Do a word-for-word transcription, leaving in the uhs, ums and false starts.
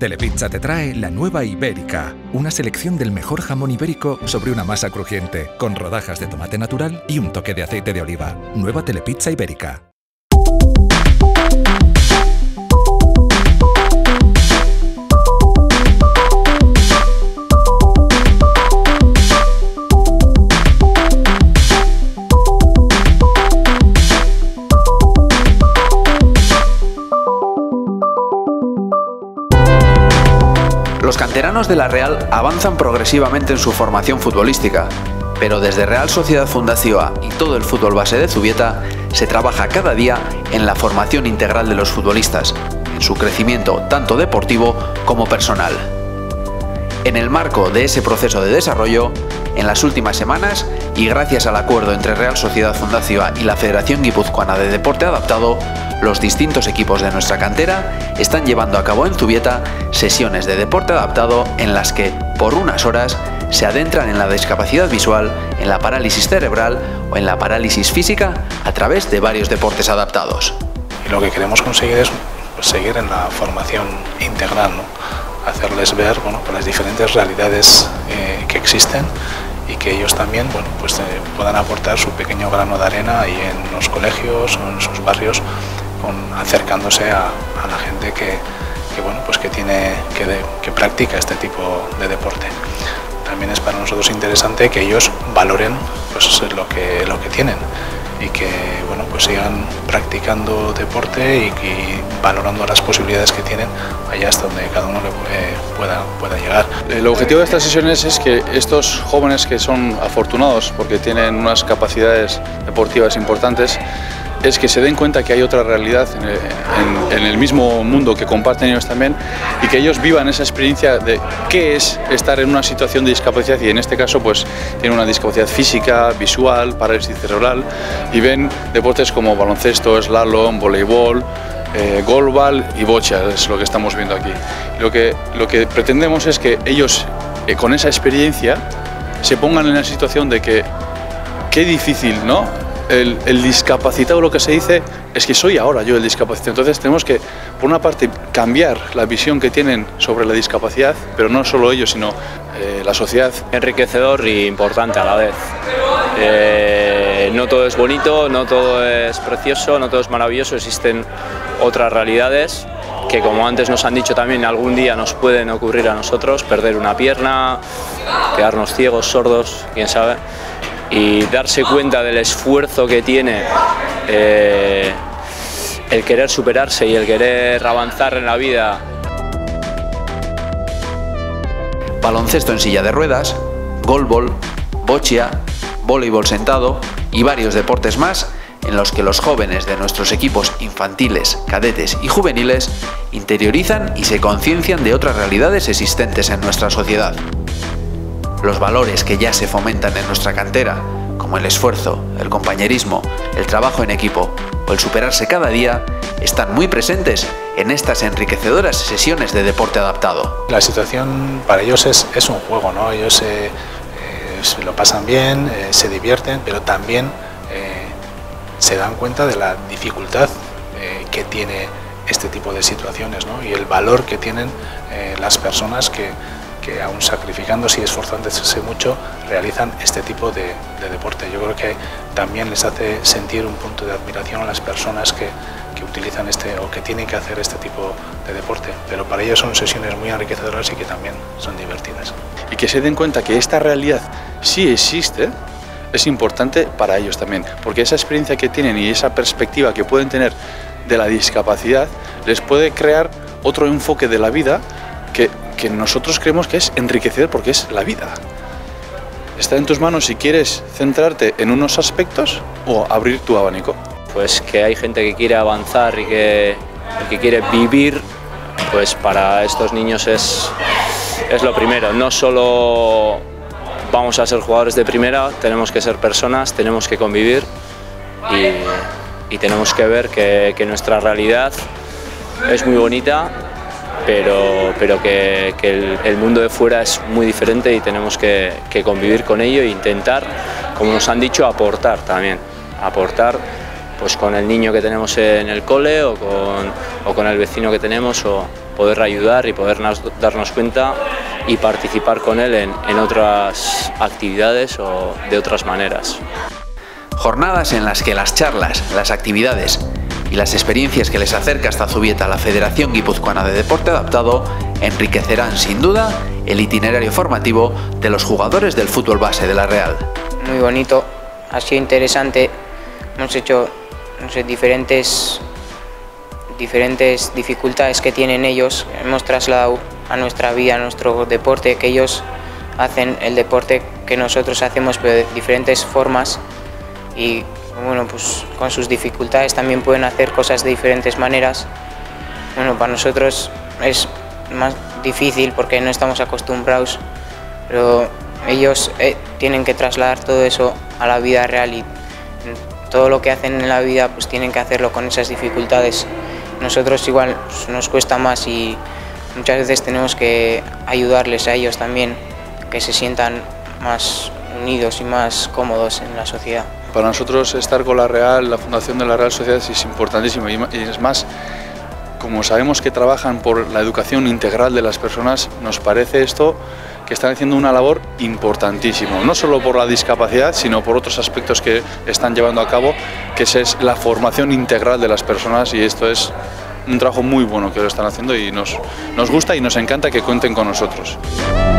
Telepizza te trae la nueva Ibérica, una selección del mejor jamón ibérico sobre una masa crujiente, con rodajas de tomate natural y un toque de aceite de oliva. Nueva Telepizza Ibérica. Los canteranos de la Real avanzan progresivamente en su formación futbolística, pero desde Real Sociedad Fundazioa y todo el fútbol base de Zubieta se trabaja cada día en la formación integral de los futbolistas, en su crecimiento tanto deportivo como personal. En el marco de ese proceso de desarrollo, en las últimas semanas, y gracias al acuerdo entre Real Sociedad Fundazioa y la Federación Guipuzcoana de Deporte Adaptado, los distintos equipos de nuestra cantera están llevando a cabo en Zubieta sesiones de deporte adaptado en las que, por unas horas, se adentran en la discapacidad visual, en la parálisis cerebral o en la parálisis física a través de varios deportes adaptados. Y lo que queremos conseguir es pues, seguir en la formación integral, ¿no? Hacerles ver bueno, pues las diferentes realidades eh, que existen y que ellos también bueno, pues, eh, puedan aportar su pequeño grano de arena ahí en los colegios o en sus barrios, con, acercándose a, a la gente que, que, bueno, pues que, tiene, que, de, que practica este tipo de deporte. También es para nosotros interesante que ellos valoren pues, lo, que, lo que tienen y que bueno, pues sigan practicando deporte y, y valorando las posibilidades que tienen allá hasta donde cada uno le pueda, pueda llegar. El objetivo de estas sesiones es que estos jóvenes que son afortunados porque tienen unas capacidades deportivas importantes, es que se den cuenta que hay otra realidad en el, en, en el mismo mundo que comparten ellos también y que ellos vivan esa experiencia de qué es estar en una situación de discapacidad y en este caso pues tienen una discapacidad física, visual, parálisis cerebral y ven deportes como baloncesto, slalom, voleibol, eh, golbal y bocha, es lo que estamos viendo aquí. Lo que, lo que pretendemos es que ellos eh, con esa experiencia se pongan en la situación de que qué difícil, ¿no? El, el discapacitado, lo que se dice es que soy ahora yo el discapacitado, entonces tenemos que por una parte cambiar la visión que tienen sobre la discapacidad, pero no solo ellos sino eh, la sociedad. Enriquecedor y importante a la vez. Eh, no todo es bonito, no todo es precioso, no todo es maravilloso, existen otras realidades que, como antes nos han dicho también, algún día nos pueden ocurrir a nosotros, perder una pierna, quedarnos ciegos, sordos, quién sabe. Y darse cuenta del esfuerzo que tiene eh, el querer superarse y el querer avanzar en la vida. Baloncesto en silla de ruedas, golbol, boccia, voleibol sentado y varios deportes más en los que los jóvenes de nuestros equipos infantiles, cadetes y juveniles interiorizan y se conciencian de otras realidades existentes en nuestra sociedad. Los valores que ya se fomentan en nuestra cantera, como el esfuerzo, el compañerismo, el trabajo en equipo o el superarse cada día, están muy presentes en estas enriquecedoras sesiones de deporte adaptado. La situación para ellos es, es un juego, ¿no? Ellos eh, eh, se lo pasan bien, eh, se divierten, pero también eh, se dan cuenta de la dificultad eh, que tiene este tipo de situaciones, ¿no? Y el valor que tienen eh, las personas que que aún sacrificándose y esforzándose mucho realizan este tipo de, de deporte. Yo creo que también les hace sentir un punto de admiración a las personas que, que utilizan este o que tienen que hacer este tipo de deporte, pero para ellos son sesiones muy enriquecedoras y que también son divertidas. Y que se den cuenta que esta realidad sí existe, es importante para ellos también, porque esa experiencia que tienen y esa perspectiva que pueden tener de la discapacidad les puede crear otro enfoque de la vida que que nosotros creemos que es enriquecedor porque es la vida. Está en tus manos si quieres centrarte en unos aspectos o abrir tu abanico. Pues que hay gente que quiere avanzar y que, y que quiere vivir, pues para estos niños es, es lo primero. No solo vamos a ser jugadores de primera, tenemos que ser personas, tenemos que convivir y, y tenemos que ver que, que nuestra realidad es muy bonita, pero, pero que, que el, el mundo de fuera es muy diferente y tenemos que, que convivir con ello e intentar, como nos han dicho, aportar también, aportar pues con el niño que tenemos en el cole o con, o con el vecino que tenemos, o poder ayudar y poder darnos cuenta y participar con él en, en otras actividades o de otras maneras. Jornadas en las que las charlas, las actividades y las experiencias que les acerca hasta Zubieta la Federación Guipuzcoana de Deporte Adaptado enriquecerán sin duda el itinerario formativo de los jugadores del fútbol base de la Real. Muy bonito, ha sido interesante, hemos hecho no sé, diferentes, diferentes dificultades que tienen ellos, hemos trasladado a nuestra vida, a nuestro deporte, que ellos hacen el deporte que nosotros hacemos, pero de diferentes formas, y bueno, pues con sus dificultades también pueden hacer cosas de diferentes maneras. Bueno, para nosotros es más difícil porque no estamos acostumbrados, pero ellos eh, tienen que trasladar todo eso a la vida real, y todo lo que hacen en la vida pues tienen que hacerlo con esas dificultades. Nosotros igual pues, nos cuesta más, y muchas veces tenemos que ayudarles a ellos también, que se sientan más unidos y más cómodos en la sociedad. Para nosotros estar con la Real, la Fundación de la Real Sociedad, es importantísimo, y es más, como sabemos que trabajan por la educación integral de las personas, nos parece esto que están haciendo una labor importantísima, no solo por la discapacidad, sino por otros aspectos que están llevando a cabo, que es la formación integral de las personas, y esto es un trabajo muy bueno que lo están haciendo, y nos, nos gusta y nos encanta que cuenten con nosotros.